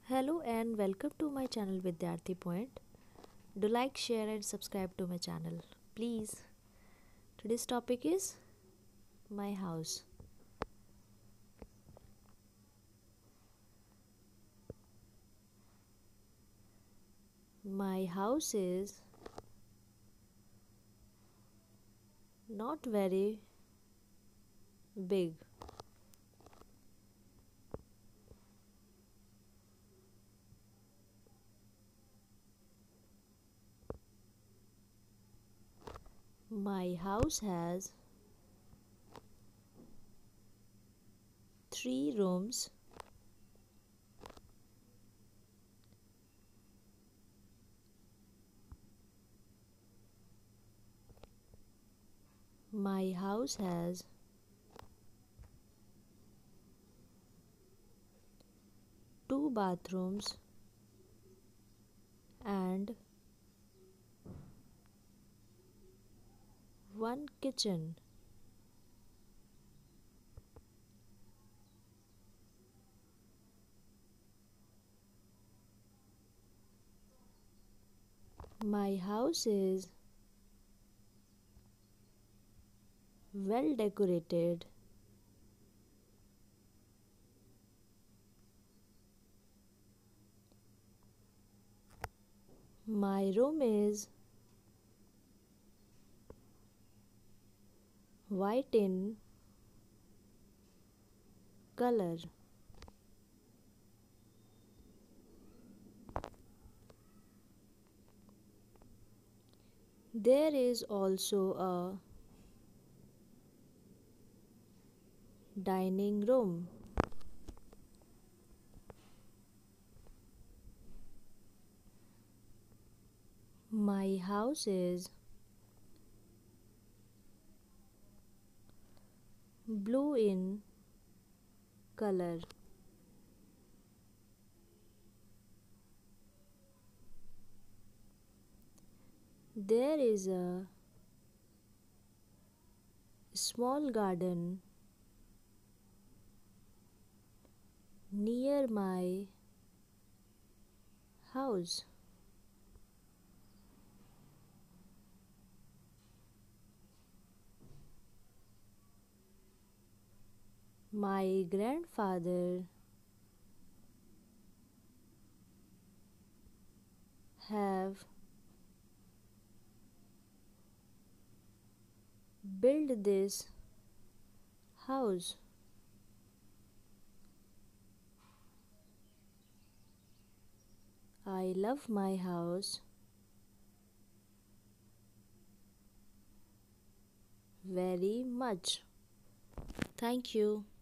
Hello and welcome to my channel Vidyarthipoint. Do like, share and subscribe to my channel, please. Today's topic is my house. My house is not very big. My house has 3 rooms, my house has 2 bathrooms and 1 kitchen. My house is well decorated. My room is white in color. There is also a dining room. My house is blue in color. There is a small garden near my house. My grandfather have built this house. I love my house very much. Thank you.